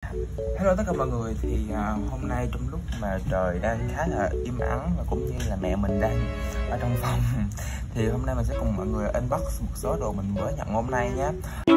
Hello tất cả mọi người, thì hôm nay trong lúc mà trời đang khá là im ắng và cũng như là mẹ mình đang ở trong phòng thì hôm nay mình sẽ cùng mọi người unbox một số đồ mình mới nhận hôm nay nhé.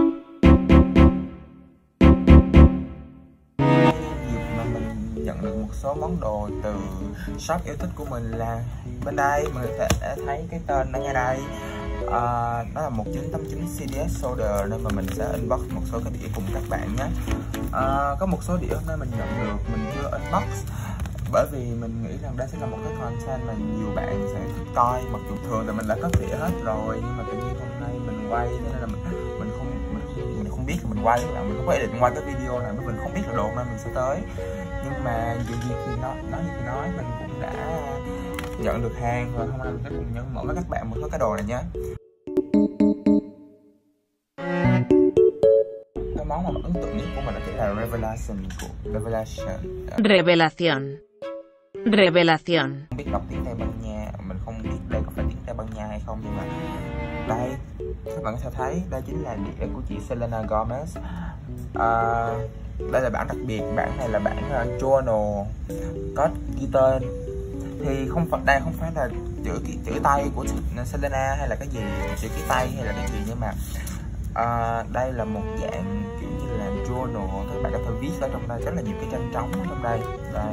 Dịp mà mình nhận được một số món đồ từ shop yêu thích của mình là bên đây, mình có thể thấy cái tên ở ngay đây. Nó là 1989 CDS Solder nên mà mình sẽ unbox một số cái đĩa cùng các bạn nhé. Có một số đĩa hôm nay mình nhận được mình chưa unbox bởi vì mình nghĩ rằng đây sẽ là một cái content mà nhiều bạn sẽ thích coi, mặc dù thường là mình đã cất đĩa hết rồi nhưng mà tự nhiên hôm nay mình quay nên là mình không biết là mình quay các bạn, mình không có định quay cái video này bởi mình không biết là đồ hôm nay mình sẽ tới, nhưng mà dù gì thì nói gì thì nói, mình cũng đã nhận được hàng và hôm nay mình sẽ cùng nhận mở với các bạn một số cái đồ này nhé. Cái món mà ấn tượng nhất của mình đó chính là Revelación. Không biết đọc tiếng Tây Ban Nha, mình không biết đây có phải tiếng Tây Ban Nha hay không, nhưng mà đây các bạn có thể thấy đây chính là đĩa của chị Selena Gomez. Đây là bản đặc biệt, bản này là bản journal, có ghi tên thì đây không phải là chữ tay của Selena hay là cái gì, chữ ký tay hay là cái gì, nhưng mà đây là một dạng kiểu như là journal, các bạn có thể viết ở trong đây rất là nhiều cái trang trống ở trong đây.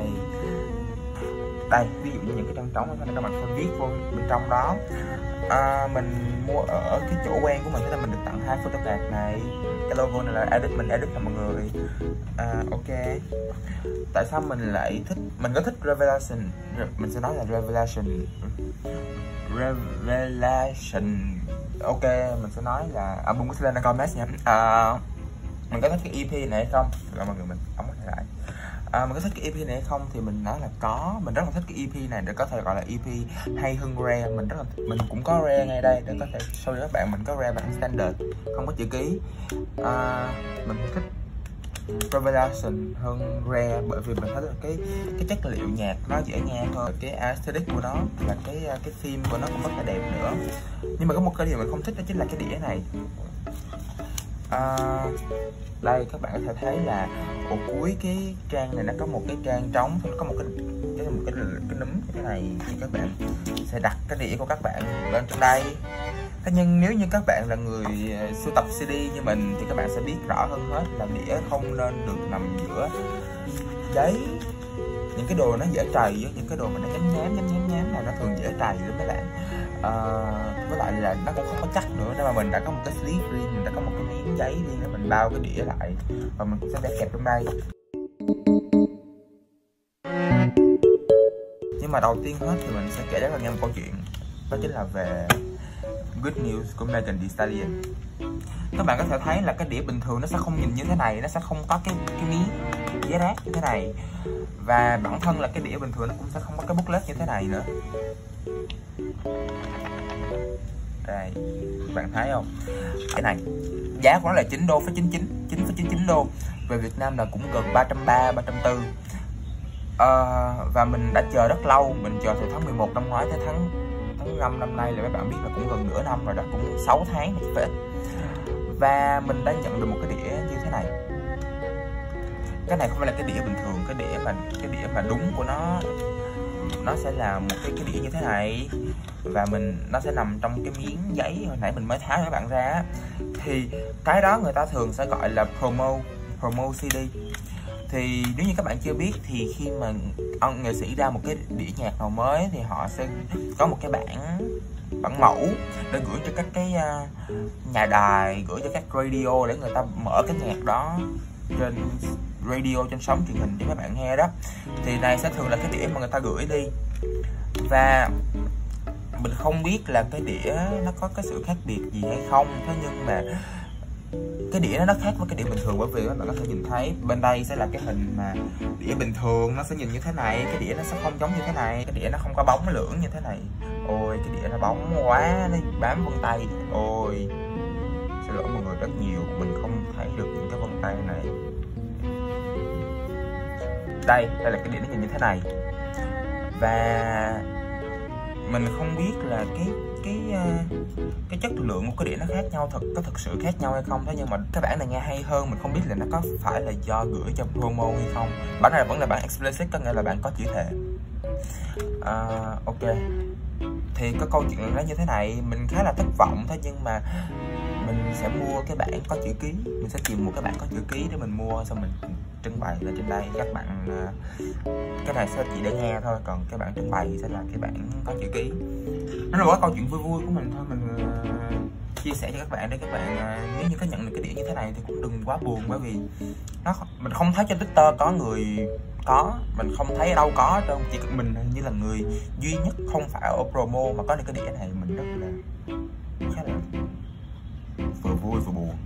Đây ví dụ như những cái trang trống này các bạn có thể viết vô bên trong đó. Mình mua ở cái chỗ quen của mình, thế là mình được tặng 2 photo card này. Cái logo này là mình edit nè mọi người. Ok, tại sao mình lại thích, mình có thích Revelation, mình sẽ nói là Revelation. Ok, mình sẽ nói là album của Selena Gomez nha. Mình có thích cái EP này hay không? Rồi mọi người, mình ống lại. Mình có thích cái EP này hay không thì mình nói là có. Mình rất là thích cái EP này, để có thể gọi là EP hay hơn rare. Mình cũng có rare ngay đây để có thể show cho các bạn. Mình có rare bản standard không có chữ ký. Mình thích Revelation hơn rare bởi vì mình thấy là cái chất liệu nhạc nó dễ nghe hơn, cái aesthetic của nó và cái theme của nó cũng rất là đẹp nữa. Nhưng mà có một cái điều mình không thích đó chính là cái đĩa này. Đây các bạn có thể thấy là ở cuối cái trang này nó có một cái trang trống, nó có một cái núm như thế này, thì các bạn sẽ đặt cái đĩa của các bạn lên trên đây. Thế nhưng nếu như các bạn là người sưu tập CD như mình thì các bạn sẽ biết rõ hơn hết là đĩa không nên được nằm giữa giấy. Những cái đồ nó dễ trầy, những cái đồ mà nó nhám này nó thường dễ trầy lắm các bạn. Với lại là nó cũng không có chắc nữa, nên mà mình đã có một cái sleeve riêng, mình đã có một cái miếng giấy riêng để mình bao cái đĩa lại và mình sẽ để kẹp trong đây. Nhưng mà đầu tiên hết thì mình sẽ kể cho các bạn nghe một câu chuyện, đó chính là về Good News của Megan Thee Stallion. Các bạn có thể thấy là cái đĩa bình thường nó sẽ không nhìn như thế này, nó sẽ không có cái miếng giấy rác như thế này, và bản thân là cái đĩa bình thường nó cũng sẽ không có cái booklet như thế này nữa. Đây, các bạn thấy không? Cái này giá của nó là 9,99 đô, về Việt Nam là cũng gần 330, 340. Và mình đã chờ rất lâu, mình chờ từ tháng 11 năm ngoái tới tháng 5 năm nay, là các bạn biết là cũng gần nửa năm rồi đó, cũng 6 tháng phải ít. Và mình đã nhận được một cái đĩa như thế này. Cái này không phải là cái đĩa bình thường, cái đĩa mà đúng của nó sẽ là một cái đĩa như thế này, và nó sẽ nằm trong cái miếng giấy hồi nãy mình mới tháo cho các bạn ra. Thì cái đó người ta thường sẽ gọi là promo CD. Thì nếu như các bạn chưa biết thì khi mà ông nghệ sĩ ra một cái đĩa nhạc nào mới thì họ sẽ có một cái bản mẫu để gửi cho các cái nhà đài, gửi cho các radio để người ta mở cái nhạc đó trên radio, trên sóng truyền hình cho các bạn nghe đó. Thì này sẽ thường là cái đĩa mà người ta gửi đi, và mình không biết là cái đĩa nó có cái sự khác biệt gì hay không, thế nhưng mà cái đĩa nó khác với cái đĩa bình thường, bởi vì các bạn có thể nhìn thấy bên đây sẽ là cái hình mà đĩa bình thường nó sẽ nhìn như thế này, cái đĩa nó sẽ không giống như thế này, cái đĩa nó không có bóng lưỡng như thế này. Ôi cái đĩa nó bóng quá, nó bám vân tay. Ôi xin lỗi mọi người rất nhiều, mình không thấy được những cái vân tay này. Đây là cái đĩa nó nhìn như thế này, và mình không biết là cái cái chất lượng của cái đĩa nó khác nhau, có thực sự khác nhau hay không. Thế nhưng mà cái bản này nghe hay hơn, mình không biết là nó có phải là do gửi cho promo hay không. Bản này vẫn là bản explicit, có nghĩa là bạn có chữ thề. Ok, thì có câu chuyện nó như thế này, mình khá là thất vọng thôi, nhưng mà mình sẽ mua cái bản có chữ ký. Mình sẽ tìm một cái bản có chữ ký để mình mua, xong mình trưng bày lên trên đây. Các bạn, cái này sẽ chỉ để nghe thôi, còn cái bản trưng bày sẽ là cái bản có chữ ký. Nó là một câu chuyện vui vui của mình thôi, mình chia sẻ cho các bạn để các bạn nếu như có nhận được cái đĩa như thế này thì cũng đừng quá buồn, bởi vì mình không thấy trên Twitter có người có, mình không thấy ở đâu có đâu, chỉ mình như là người duy nhất không phải ở promo mà có được cái đĩa này. Mình rất là khá là vừa vui vừa buồn.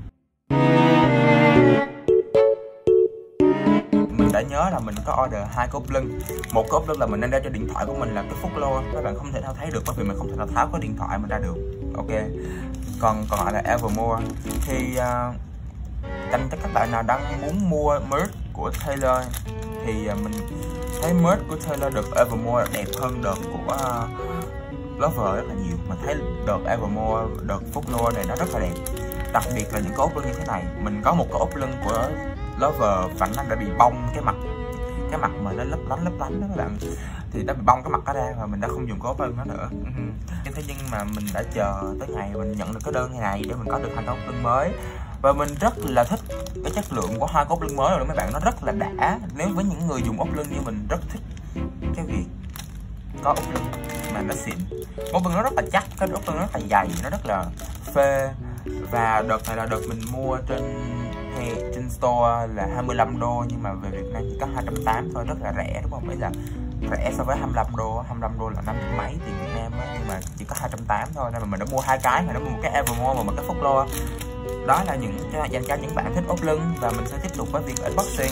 Mình đã nhớ là mình có order 2 cái ốp lưng. Một cái ốp lưng là mình đang đeo trên điện thoại của mình là cái Phúc Lô, các bạn không thể nào thấy được bởi vì mình không thể nào tháo cái điện thoại mình ra được. Ok, còn lại là Evermore. Thì dành cho các bạn nào đang muốn mua merch của Taylor thì mình thấy merch của Taylor được Evermore đẹp hơn đợt của Lover rất là nhiều. Mình thấy đợt Evermore, đợt Phúc Lô này nó rất là đẹp, đặc biệt là những cái ốp lưng như thế này. Mình có một cái ốp lưng của Lover và nó đã bị bong cái mặt mà nó lấp lánh đó các bạn, thì đã bị bong cái mặt đó ra và mình đã không dùng cái ốp lưng đó nữa. Thế nhưng mà mình đã chờ tới ngày mình nhận được cái đơn này để mình có được 2 cái ốp lưng mới, và mình rất là thích cái chất lượng của 2 cái ốp lưng mới rồi đó mấy bạn. Nó rất là đã, nếu với những người dùng ốp lưng như mình rất thích cái việc có ốp lưng mà nó xịn. Ốp lưng nó rất là chắc, cái ốp lưng nó rất là dày, nó rất là phê. Và đợt này là đợt mình mua trên store là 25 đô, nhưng mà về Việt Nam chỉ có 280 thôi, rất là rẻ đúng không? Mấy là rẻ so với 25 đô là 500 mấy tiền Việt Nam á, nhưng mà chỉ có 280 thôi, nên mà mình đã mua 2 cái, mình đã mua một cái Evermore và một cái Phúc Lô. Đó là những dành cho những bạn thích ốp lưng, và mình sẽ tiếp tục với việc unboxing.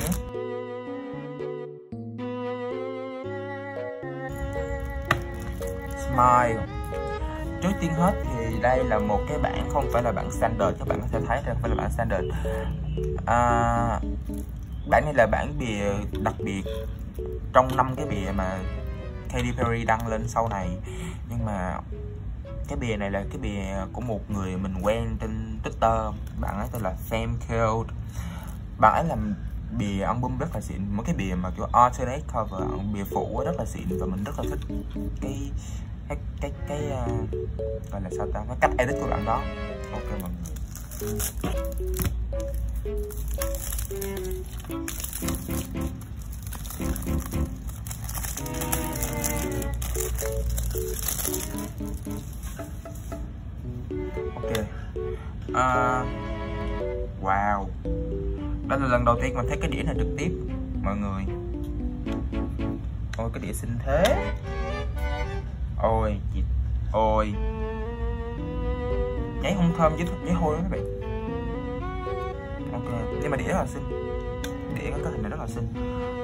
Smile. Trước tiên hết thì đây là một cái bản không phải là bản standard, các bạn có thể thấy đây không phải là bản standard. Bản này là bản bìa đặc biệt trong 5 cái bìa mà Katy Perry đăng lên sau này, nhưng mà cái bìa này là cái bìa của một người mình quen trên Twitter, bạn ấy tên là Femcode. Bạn ấy làm bìa album rất là xịn, một cái bìa mà kiểu alternate cover, bìa phụ rất là xịn, và mình rất là thích cái gọi là sao ta, cái cách edit của bạn đó. Ok mọi người. Ok. Wow, đó là lần đầu tiên mình thấy cái đĩa này trực tiếp mọi người. Ôi cái đĩa xinh thế. Ôi chị, ôi giấy không thơm chứ giấy hôi đó các bạn. Ok, nhưng mà đĩa rất là xinh, đĩa cái hình này rất là xinh.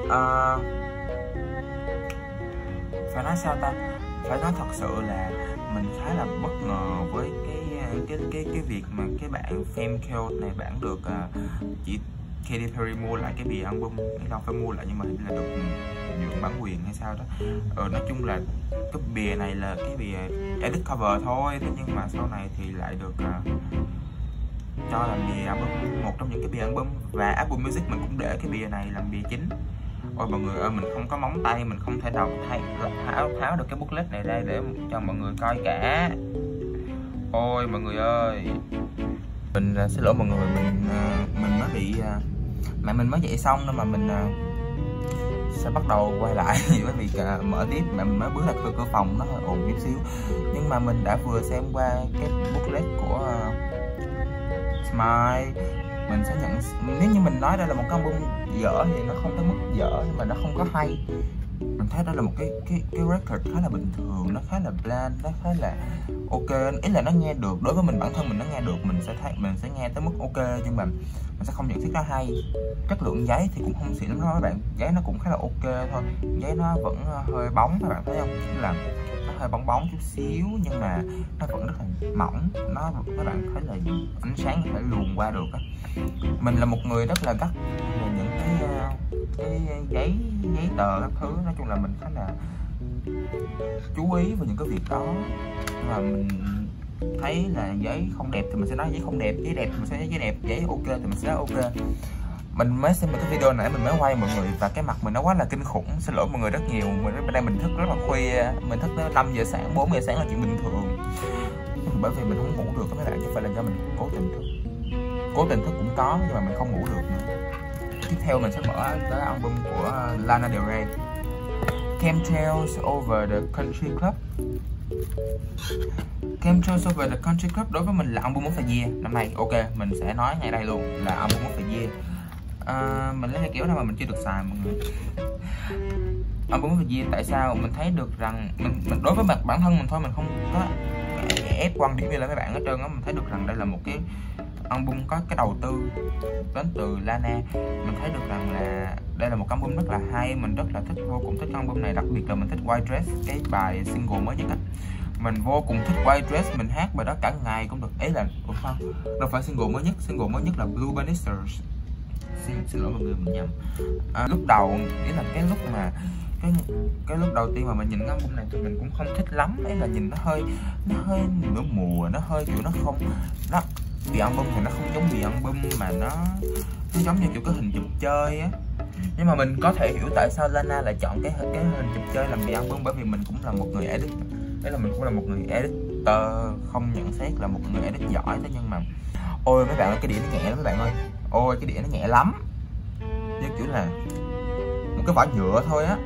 Phải nói sao ta, phải nói thật sự là mình khá là bất ngờ với cái việc mà cái bạn Femcode này bạn được chỉ Katy Perry mua lại cái bìa album, không phải mua lại nhưng mà là được nhượng bản quyền hay sao đó. Nói chung là cái bìa này là cái bìa edit cover thôi, thế nhưng mà sau này thì lại được cho làm bìa album, một trong những cái bìa album, và Apple Music mình cũng để cái bìa này làm bìa chính. Ôi mọi người ơi, mình không có móng tay, mình không thể nào tháo được cái booklet này ra để cho mọi người coi cả. Ôi mọi người ơi, mình xin lỗi mọi người, mình mới bị mẹ mình mới dậy xong nên mà mình sẽ bắt đầu quay lại với việc mở tiếp. Mẹ mình mới bước ra cửa phòng, nó hơi ồn chút xíu, nhưng mà mình đã vừa xem qua cái booklet của Smile. Mình sẽ nhận, nếu như mình nói đây là một cái album dở thì nó không tới mức dở, nhưng mà nó không có hay. Mình thấy đó là một cái record khá là bình thường, nó khá là bland, nó khá là ok, ý là nó nghe được, đối với mình bản thân mình nó nghe được, mình sẽ nghe tới mức ok, nhưng mà mình sẽ không nhận xét nó hay. Chất lượng giấy thì cũng không xịn lắm đó các bạn, giấy nó cũng khá là ok thôi, giấy nó vẫn hơi bóng, các bạn thấy không, tức là nó hơi bóng bóng chút xíu nhưng mà nó vẫn rất là mỏng, nó các bạn thấy là ánh sáng có thể luồn qua được á. Mình là một người rất là gắt về những cái giấy tờ các thứ, nói chung là mình khá là chú ý vào những cái việc đó. Mà mình thấy là giấy không đẹp thì mình sẽ nói giấy không đẹp, giấy đẹp thì mình sẽ nói giấy đẹp, giấy ok thì mình sẽ nói ok. Mình mới xem một cái video nãy mình mới quay mọi người, và cái mặt mình nó quá là kinh khủng, xin lỗi mọi người rất nhiều. Bên đây mình thức rất là khuya, mình thức tới 5 giờ sáng, 4 giờ sáng là chuyện bình thường. Bởi vì mình không ngủ được các bạn, chứ phải là do mình cố tình thức. Cố tình thức cũng có, nhưng mà mình không ngủ được nữa. Tiếp theo mình sẽ mở cái album của Lana Del Rey, Chemtrails Over the Country Club. Chemtrails Over the Country Club đối với mình là album of the year năm nay. Ok, mình sẽ nói ngay đây luôn là album of the year. Mình lấy cái kéo nào mà mình chưa được xài mọi người. Album of the year tại sao? Mình thấy được rằng mình đối với bản thân mình thôi, mình không có ép quan điểm như là mấy bạn hết trơn á. Mình thấy được rằng đây là một cái album có cái đầu tư đến từ Lana. Mình thấy được rằng là đây là một album rất là hay, mình rất là thích, vô cùng thích album này. Đặc biệt là mình thích White Dress, cái bài single mới nhất á. Mình vô cùng thích White Dress, mình hát bài đó cả ngày cũng được. Ấy là không, đâu phải single mới nhất là Blue Bannisters. Xin lỗi mọi người, mình nhầm. Lúc đầu nghĩa là cái lúc mà cái lúc đầu tiên mà mình nhìn cái album này thì mình cũng không thích lắm. Ấy là nhìn nó hơi nửa mùa, nó hơi kiểu nó không, nó bìa album thì nó không giống bìa album, mà nó giống như kiểu cái hình chụp chơi á. Nhưng mà mình có thể hiểu tại sao Lana lại chọn cái hình chụp chơi làm bìa album, bởi vì mình cũng là một người edit. Đấy là mình cũng là một người editor, không nhận xét là một người edit giỏi thế, nhưng mà ôi mấy bạn ơi, cái đĩa nó nhẹ lắm mấy bạn ơi. Ôi cái đĩa nó nhẹ lắm, như kiểu là một cái vỏ nhựa thôi á.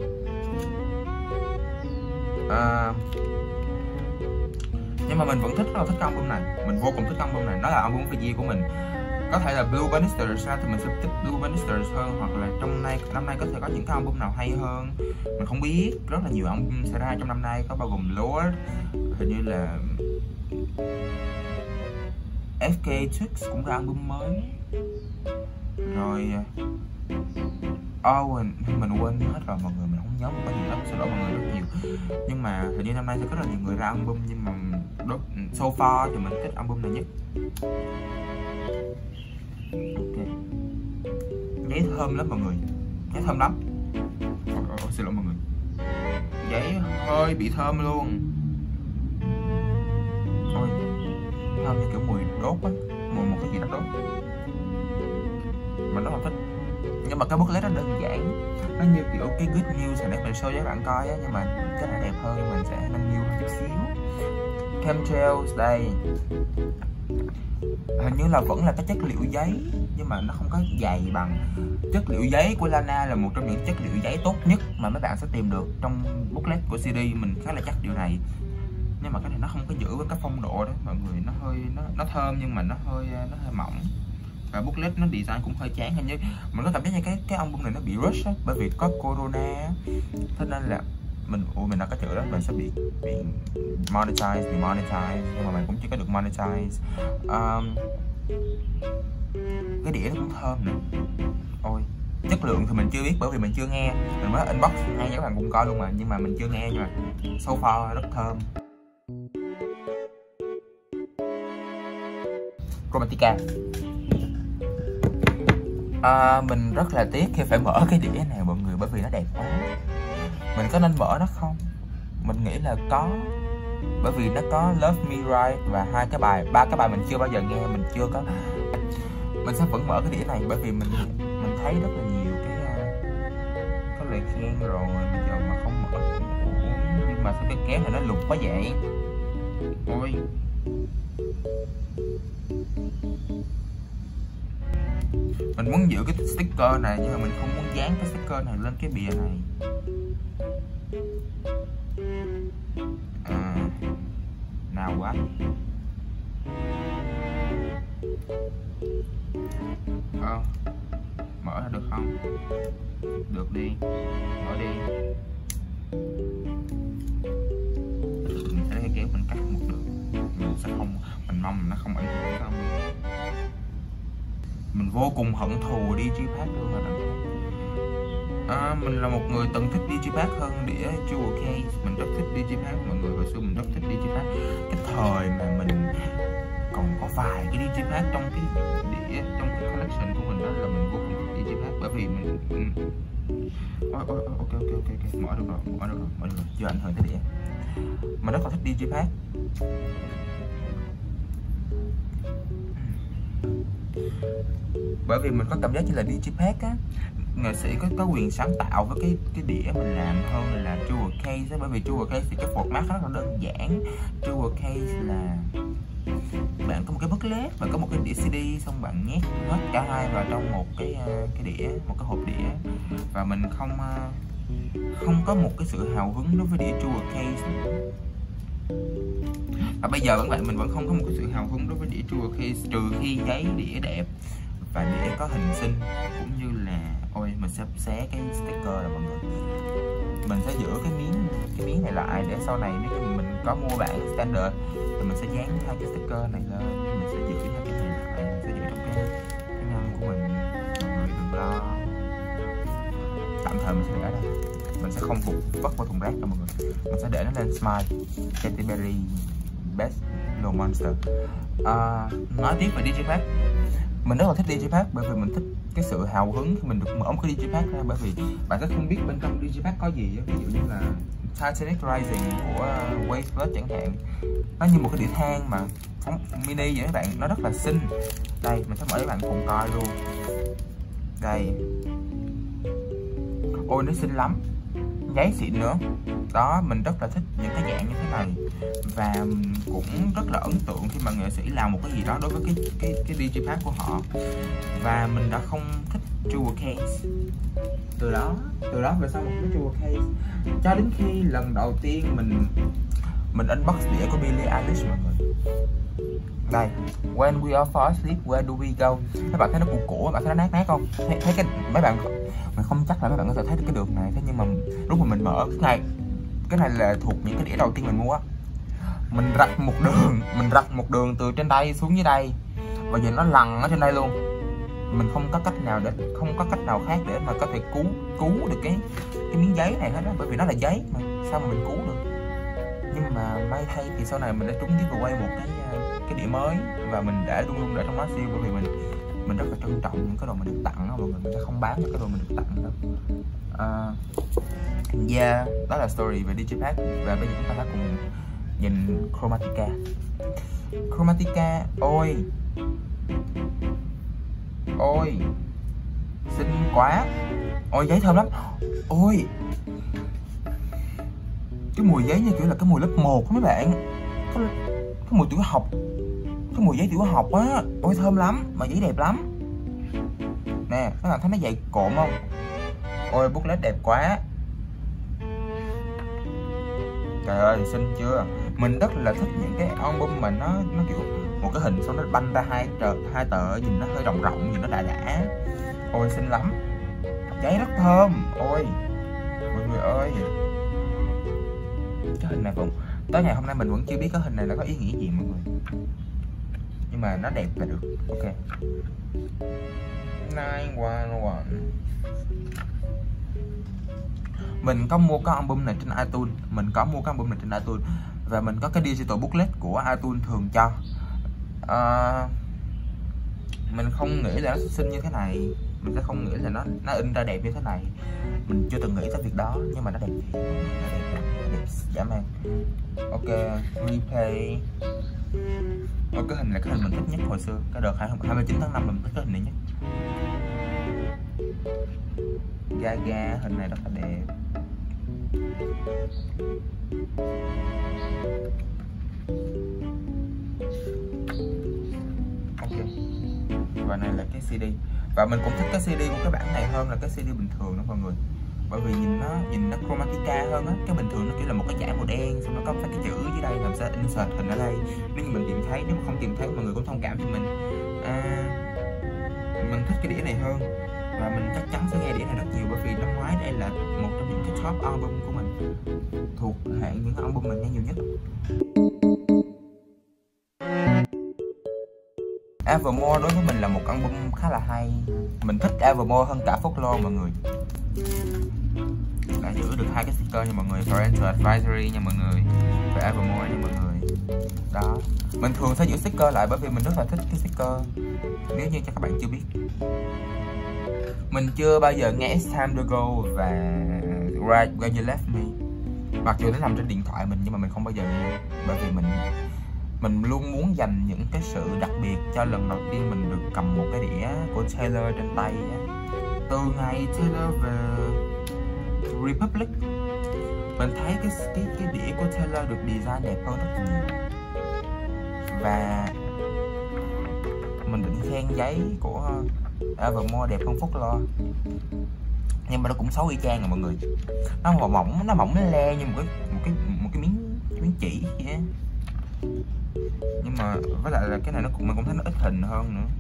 Nhưng mà mình vẫn rất là thích album này, mình vô cùng thích album này. Nó là album of the year của mình. Có thể là Blue Bannisters ra thì mình sẽ thích Blue Bannisters hơn, hoặc là năm nay có thể có những cái album nào hay hơn, mình không biết. Rất là nhiều album sẽ ra trong năm nay, có bao gồm Lorde, hình như là FK Twigs cũng ra album mới rồi. Mình quên hết rồi mọi người, mình không nhớ một cái gì lắm, xin lỗi mọi người rất nhiều. Nhưng mà hình như năm nay sẽ có rất là nhiều người ra album, nhưng mà so far thì mình thích album này nhất. Ok, giấy thơm lắm mọi người, giấy thơm lắm. Xin lỗi mọi người, giấy hơi bị thơm luôn. Ôi, thơm như kiểu mùi đốt á, mùi một cái gì đó đốt. Mình rất là thích. Nhưng mà cái booklet nó đơn giản, nó như kiểu cái good news hồi nãy mình show cho các bạn coi á, nhưng mà cái này đẹp hơn, mình sẽ nâng niu hơn chút xíu. Chemtrails đây, hình như là vẫn là cái chất liệu giấy, nhưng mà nó không có dày bằng. Chất liệu giấy của Lana là một trong những chất liệu giấy tốt nhất mà mấy bạn sẽ tìm được trong booklet của CD, mình khá là chắc điều này. Nhưng mà cái này nó không có giữ với cái phong độ đó mọi người, nó hơi nó thơm nhưng mà nó hơi mỏng. Và booklet nó design cũng hơi chán, hình như mình có cảm giác như cái album này nó bị rush á, bởi vì có corona á, thế nên là mình đã có chữ đó, mình sẽ bị monetize, nhưng mà mình cũng chưa có được monetize. Cái đĩa nó cũng thơm nữa. Ôi, chất lượng thì mình chưa biết bởi vì mình chưa nghe, mình mới inbox ngay cho các bạn cùng coi luôn mà, nhưng mà mình chưa nghe, nhưng mà so far rất thơm. Chromatica. Mình rất là tiếc khi phải mở cái đĩa này mọi người, bởi vì nó đẹp quá. Mình có nên mở nó không? Mình nghĩ là có, bởi vì nó có Love Me Right và ba cái bài mình chưa bao giờ nghe, mình chưa có. Mình sẽ vẫn mở cái đĩa này bởi vì mình thấy rất là nhiều cái lời khen rồi, bây giờ mà không mở nhưng mà sao cái kéo này nó lục quá vậy. Ôi, mình muốn giữ cái sticker này nhưng mà mình không muốn dán cái sticker này lên cái bìa này. Nào quá. Mở ra được không? Được đi, mở đi. Mình sẽ lấy cái kéo mình cắt một đường, mình sẽ không, mình mong nó không ảnh hưởng đến không. Mình vô cùng hận thù Digipack luôn rồi đó. Mình là một người từng thích Digipack hơn đĩa Jewel Case. Mình rất thích Digipack mọi người, hồi xưa mình rất thích Digipack. Cái thời mà mình còn có vài cái Digipack trong cái đĩa, trong cái collection của mình đó, là mình vô cùng thích Digipack. Bởi vì Ok, mở được rồi, chưa ảnh hưởng tới đĩa. Mình rất là thích Digipack. Bởi vì mình có cảm giác như là Digipack á, nghệ sĩ có quyền sáng tạo với cái đĩa mình làm hơn là Jewel Case á. Bởi vì Jewel Case thì cái format rất là đơn giản. Jewel Case là bạn có một cái booklet, bạn có một cái đĩa CD, xong bạn nhét hết cả hai vào trong một cái đĩa, một cái hộp đĩa. Và mình không có một cái sự hào hứng đối với đĩa Jewel Case. Và bây giờ mình vẫn không có một cái sự hào hứng đối với đĩa Jewel Case, trừ khi giấy đĩa đẹp và đĩa có hình xinh, cũng như là mình sẽ xé cái sticker là mọi người. Mình sẽ giữ cái miếng này lại để sau này nếu như mình có mua bản standard thì mình sẽ dán hai cái sticker này lên. Mình sẽ giữ hai cái này lại, mình sẽ giữ trong cái ngăn của mình. Mọi người đừng lo, tạm thời mình sẽ để ở đây, mình sẽ không vứt vào thùng rác đâu mọi người. Mình sẽ để nó lên Smile Katy Perry Best Little Monster. Nói tiếp về Digipack, mình rất là thích Digipack bởi vì mình thích cái sự hào hứng khi mình được mở một cái Digipack ra. Bởi vì bạn sẽ không biết bên trong Digipack có gì, ví dụ như là Titanic Rising của Waveblood chẳng hạn, nó như một cái đĩa than mà mini vậy các bạn, nó rất là xinh. Đây mình sẽ mở cho bạn cùng coi luôn. Đây, ôi nó xinh lắm, giấy xịn nữa. Đó, mình rất là thích những cái dạng như thế này. Và cũng rất là ấn tượng khi mà nghệ sĩ làm một cái gì đó đối với cái Digipack của họ. Và mình đã không thích Jewel Case từ đó về sau một cái Jewel Case, cho đến khi lần đầu tiên mình unbox đĩa của Billie Eilish mọi người. Đây, When We All Fall Asleep Where Do We Go. Các bạn thấy nó cũ, bạn thấy nó nát không? Thấy cái mấy bạn, mình không chắc là mấy bạn có thể thấy được cái đường này. Thế nhưng mà lúc mà mình mở cái này là thuộc những cái đĩa đầu tiên mình mua. Mình rạch một đường từ trên đây xuống dưới đây, và giờ nó lằn ở trên đây luôn. Mình không có cách nào khác để mà có thể cứu được cái miếng giấy này hết á, bởi vì nó là giấy mà sao mà mình cứu được. Nhưng mà may thay thì sau này mình đã trúng giveaway một cái đĩa mới, và mình đã luôn để trong nó siêu, bởi vì mình rất là trân trọng những cái đồ mình được tặng đó mọi người. Mình sẽ không bán những cái đồ mình được tặng đâu. Đó là story về Digipack. Và bây giờ chúng ta hãy cùng nhìn Chromatica. Ôi xinh quá. Ôi giấy thơm lắm. Ôi cái mùi giấy như kiểu là cái mùi lớp 1 đó mấy bạn. Cái mùi tiểu học, cái mùi giấy tiểu học á. Ôi thơm lắm, mà giấy đẹp lắm nè. Các bạn thấy nó dày cộm không? Ôi booklet đẹp quá. Trời ơi xinh chưa. Mình rất là thích những cái album mà nó kiểu một cái hình xong nó banh ra hai tờ, nhìn nó hơi rộng, nhìn nó đã. Ôi xinh lắm, giấy rất thơm. Ôi mọi người ơi, cái hình này cũng tới ngày hôm nay mình vẫn chưa biết cái hình này nó có ý nghĩa gì mọi người, nhưng mà nó đẹp là được. Ok, 911. Mình có mua cái album này trên iTunes, và mình có cái digital booklet của iTunes thường cho. Mình không nghĩ là nó xinh như thế này, mình sẽ không nghĩ là nó in ra đẹp như thế này. Mình chưa từng nghĩ tới việc đó, nhưng mà nó đẹp thiệt, nó đẹp dã man. Ok, replay. Cái hình là cái hình mình thích nhất hồi xưa, cái đợt 29 tháng 5 mình thích cái hình này nhất. Gaga, hình này rất là đẹp. Ok, và này là cái CD, và mình cũng thích cái CD của cái bản này hơn là cái CD bình thường đó mọi người, bởi vì nhìn nó chromatica hơn á. Cái bình thường nó chỉ là một cái dải màu đen, xong nó có cái chữ dưới đây, làm sao insert hình ở đây. Nếu như mình tìm thấy, nếu mà không tìm thấy mọi người cũng thông cảm cho mình. Mình thích cái đĩa này hơn, và mình chắc chắn sẽ nghe đĩa này rất nhiều, bởi vì năm ngoái đây là một trong những cái top album của mình, thuộc hạng những album mình nghe nhiều nhất. Evermore đối với mình là một album khá là hay. Mình thích Evermore hơn cả Folklore mọi người. Đã giữ được hai cái sticker nha mọi người, Parental Advisory nha mọi người, và Evermore nha mọi người. Đó, mình thường sẽ giữ sticker lại bởi vì mình rất là thích cái sticker, nếu như cho các bạn chưa biết. Mình chưa bao giờ nghe It's Time To Go và Right Where You Left Me. Mặc dù nó nằm trên điện thoại mình nhưng mà mình không bao giờ nghe, bởi vì mình luôn muốn dành những cái sự đặc biệt cho lần đầu tiên mình được cầm một cái đĩa của Taylor trên tay á. Từ ngày Taylor về Republic, mình thấy cái đĩa của Taylor được design đẹp hơn rất nhiều, và mình định khen giấy của Evermore đẹp hơn Phúc Lo, nhưng mà nó cũng xấu y chang rồi mọi người. Nó mỏng nó le như một cái miếng chỉ vậy á. Nhưng mà với lại là cái này mình cũng thấy nó ít hình hơn nữa.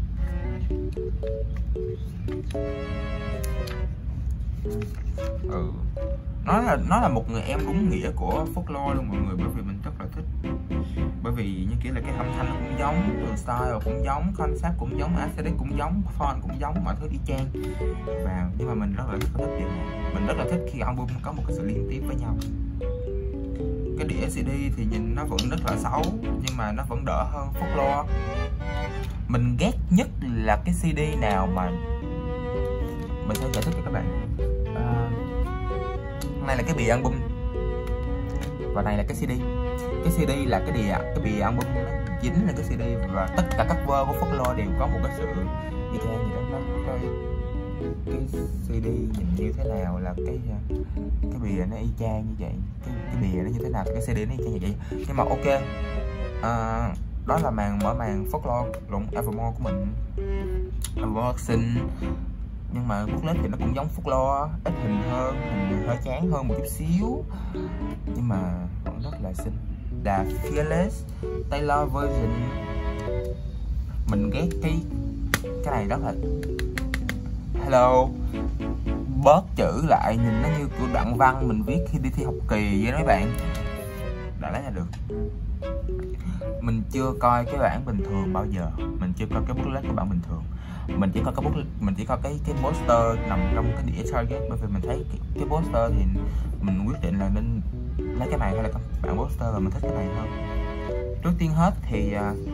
Nó là một người em đúng nghĩa của Phúc Lo luôn mọi người, bởi vì mình rất là thích. Bởi vì như kiểu là cái âm thanh nó cũng giống, từ style cũng giống, concept cũng giống, aesthetic cũng giống, font cũng giống, mọi thứ y chang. Nhưng mà mình rất là thích điều này. Mình rất là thích khi album có một cái sự liên tiếp với nhau. Cái đĩa CD thì nhìn nó vẫn rất là xấu, nhưng mà nó vẫn đỡ hơn Phúc Lo. Mình ghét nhất là cái CD nào mà mình sẽ giải thích cho các bạn. Này là cái bìa album và này là cái CD. Cái CD là cái bìa album nó dính là cái CD, và tất cả các cover của Phúc Lo đều có một cái sự y chang gì đó. Cái CD nhìn như thế nào là cái bìa nó y chang như vậy, cái bìa nó như thế nào thì cái CD nó y chang như vậy. Nhưng mà ok, đó là mở màn Phúc Lo lộn Evermore của mình. Evermore xinh, nhưng mà booklet thì nó cũng giống Phúc Lo, ít hình hơn, hình hơi chán hơn một chút xíu, nhưng mà vẫn rất là xinh. Là Fearless Taylor version. Mình ghét cái này rất là hello, bớt chữ lại, nhìn nó như của đoạn văn mình viết khi đi thi học kỳ vậy đó mấy bạn. Đã lấy là được. Mình chưa coi cái bản bình thường bao giờ, mình chưa coi cái booklet của bản bình thường. Mình chỉ coi cái poster nằm trong cái đĩa Target, bởi vì mình thấy cái poster thì mình quyết định là nên lấy cái này hay là cái bản poster, và mình thích cái này hơn. Trước tiên hết thì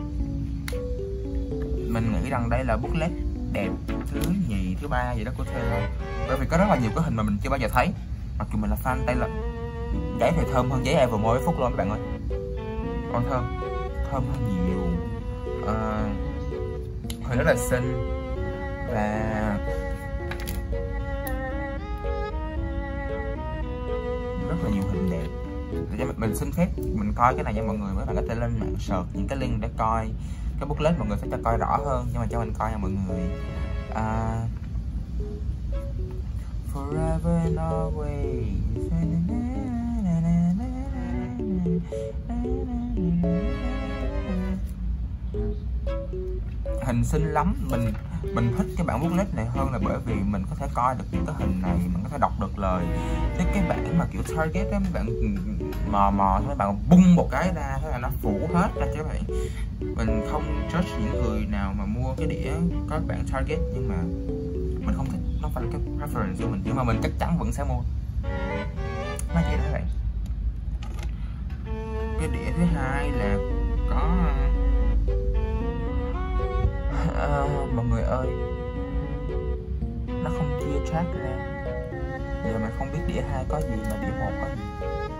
mình nghĩ rằng đây là booklet đẹp thứ nhì, thứ ba gì đó của Taylor, bởi vì có rất là nhiều cái hình mà mình chưa bao giờ thấy. Mặc dù mình là fan Taylor. Giấy thì thơm hơn giấy Evermore với Phúc Lo các bạn ơi. Còn thơm hơn nhiều, hình rất là xinh, và rất là nhiều hình đẹp. Mình xin phép mình coi cái này nha mọi người, mấy bạn có thể lên mạng search những cái link để coi cái booklet, mọi người sẽ cho coi rõ hơn, nhưng mà cho mình coi nha mọi người. Forever and always. Hình xinh lắm, mình thích cái bản booklet này hơn là bởi vì mình có thể coi được những cái hình này, mình có thể đọc được lời. Chứ cái bản mà kiểu Target đó, mấy bạn mò mấy bạn bung một cái ra, thế là nó phủ hết ra cho các bạn. Mình không judge những người nào mà mua cái đĩa có bản Target, nhưng mà mình không thích, nó phải là cái preference của mình, nhưng mà mình chắc chắn vẫn sẽ mua. Nó vậy đó các bạn. Cái đĩa thứ hai là có mọi người ơi, nó không chia track ra, giờ mà không biết đĩa 2 có gì mà đĩa 1 có gì.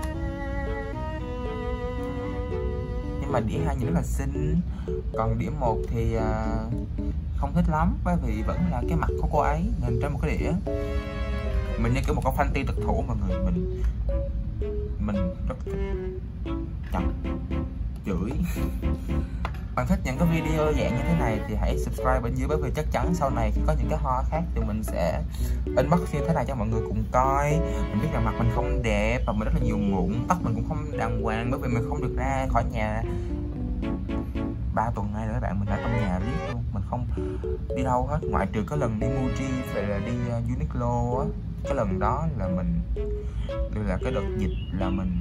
Nhưng mà đĩa 2 nhìn rất là xinh, còn đĩa 1 thì không thích lắm, bởi vì vẫn là cái mặt của cô ấy nhìn trên một cái đĩa. Mình như kiểu một con fan ti thực thủ mọi người, mình rất thích. Chọc chửi. Bạn thích những cái video dạng như thế này thì hãy subscribe bên dưới, bởi vì chắc chắn sau này khi có những cái hoa khác thì mình sẽ inbox như thế này cho mọi người cùng coi. Mình biết rằng mặt mình không đẹp và mình rất là nhiều mụn, tóc mình cũng không đàng hoàng, bởi vì mình không được ra khỏi nhà 3 tuần nay rồi các bạn. Mình ở trong nhà riết luôn, mình không đi đâu hết, ngoại trừ có lần đi Muji về là đi Uniqlo á. Cái lần đó là là cái đợt dịch là mình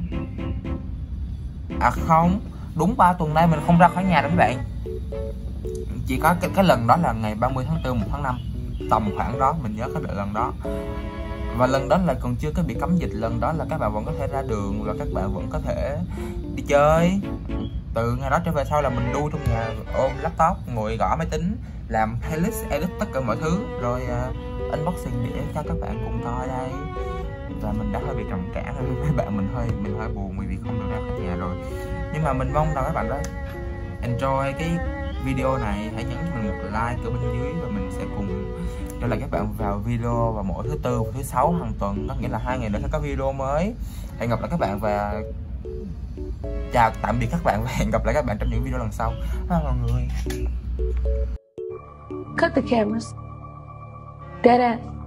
không, đúng 3 tuần nay mình không ra khỏi nhà đâu các bạn. Chỉ có cái lần đó là ngày 30 tháng 4, 1 tháng 5, tầm khoảng đó, mình nhớ cái lần đó. Và lần đó là còn chưa có bị cấm dịch, lần đó là các bạn vẫn có thể ra đường và các bạn vẫn có thể đi chơi. Từ ngày đó trở về sau là mình đu trong nhà, ôm laptop, ngồi gõ máy tính, làm playlist, edit tất cả mọi thứ. Rồi unboxing để cho các bạn cùng coi đây. Và mình đã hơi bị trầm cảm với mấy bạn, mình hơi buồn vì không được ra khỏi nhà rồi. Nhưng mà mình mong rằng các bạn đó enjoy cái video này, hãy nhấn cho mình một like ở bên dưới và mình sẽ cùng trở lại các bạn vào video vào mỗi thứ Tư và thứ Sáu hàng tuần, có nghĩa là 2 ngày nữa sẽ có video mới. Hẹn gặp lại các bạn và chào tạm biệt các bạn, và hẹn gặp lại các bạn trong những video lần sau. Mọi người. Cut the cameras. Dead ass.